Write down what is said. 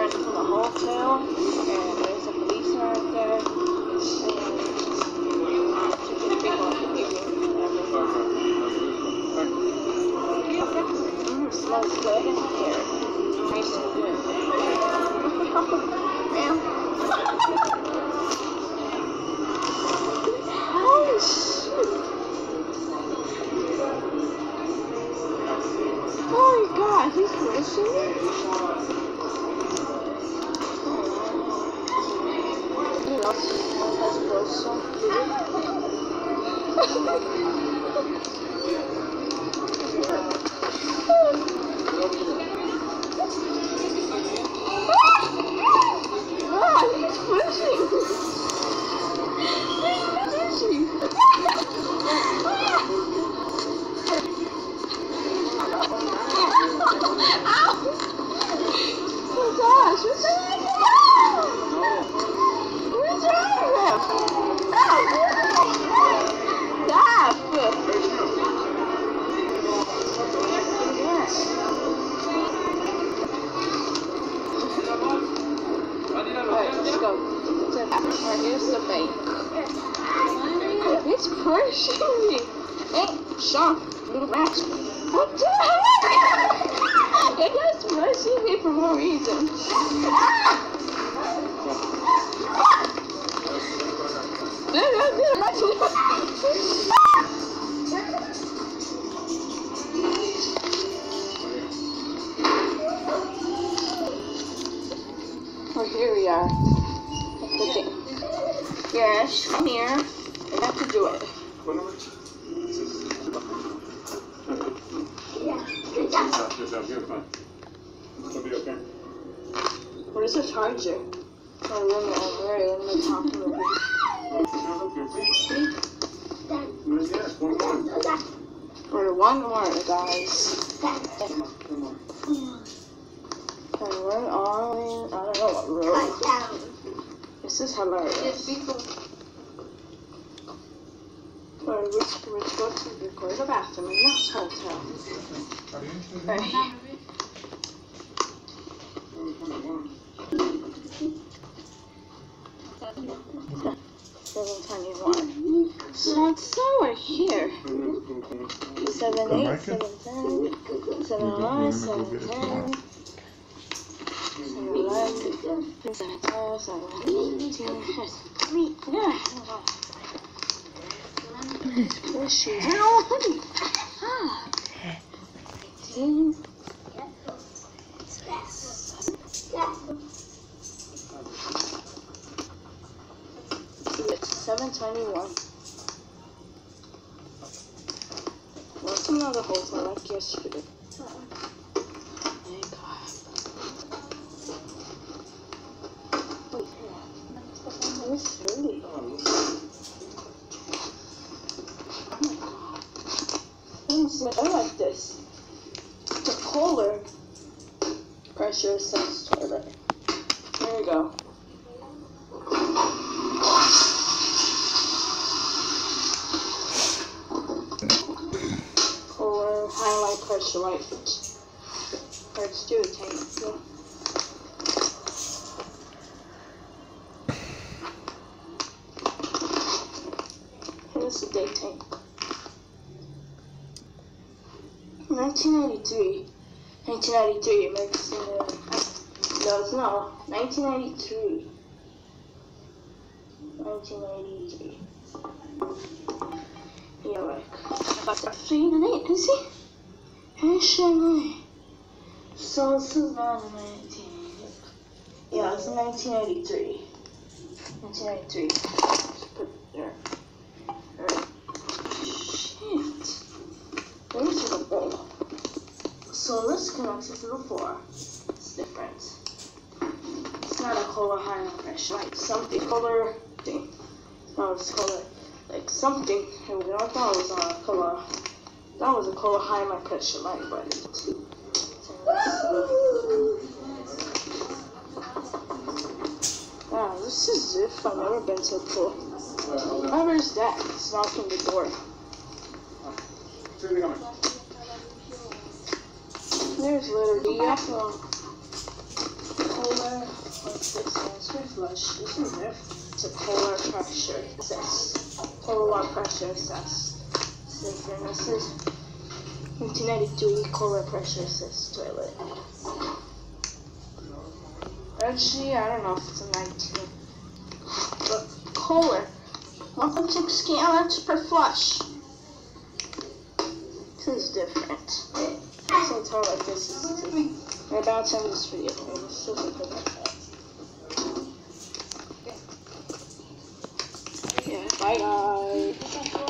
ran from the hotel, and there's a policeman right there. And she just big on everything. Smells good in here. Tastes good. Ma'am. Oh shit. Oh my god, he's pushing me. Here's the bank. It's pushing me. Hey, Sean, little match. What the heck? It is pushing me for no reason. Oh, here we are. Okay. Yes, come here. I have to do it. What is a charger? Oh, let me talk to you. We're one more, guys. And we're on, I don't know what road. This is hilarious. We're supposed to record the bathroom in this hotel. Right. 7:21. So it's somewhere here. 7:08, 7:10, 7:09, 7:10. 7:11, 7:12, 7:18. Yeah. It's pushy. No, honey. Ah. 18. 7:21. What's another hotel like yesterday? Thank God. It's dirty. Oh my God. I like this. The Kohler pressure assessed toilet. Here we go. Kohler highlight pressure light. Let's do a tank. Yeah. Here's the day tank. 1993. 1993, Mexican. No, 1993. 1993. Yeah, like. You see? So this is not 19. Yeah, it's 1983. 1983. Just put it there. Alright. Shit. There's the bowl. So this connects to the floor. It's different. It's not a Kohler high pressure, like something Kohler thing. No, it's Kohler like something. I thought it was a Kohler. That was a Kohler high pressure light, but it's too. Wow, this is if I've never been so cool. Whoever's that? It's knocking the door. There's literally Kohler What's this? Answer flush. This is there. It's a polar pressure test. Polar pressure test. Different. This is 1993 Kohler pressure assist toilet. Actually, I don't know if it's a 19. But Kohler, 1.6 gallons per flush. This is different. So tell like this is too. I'm about to end this video. I'm still gonna put that back. Yeah, bye guys.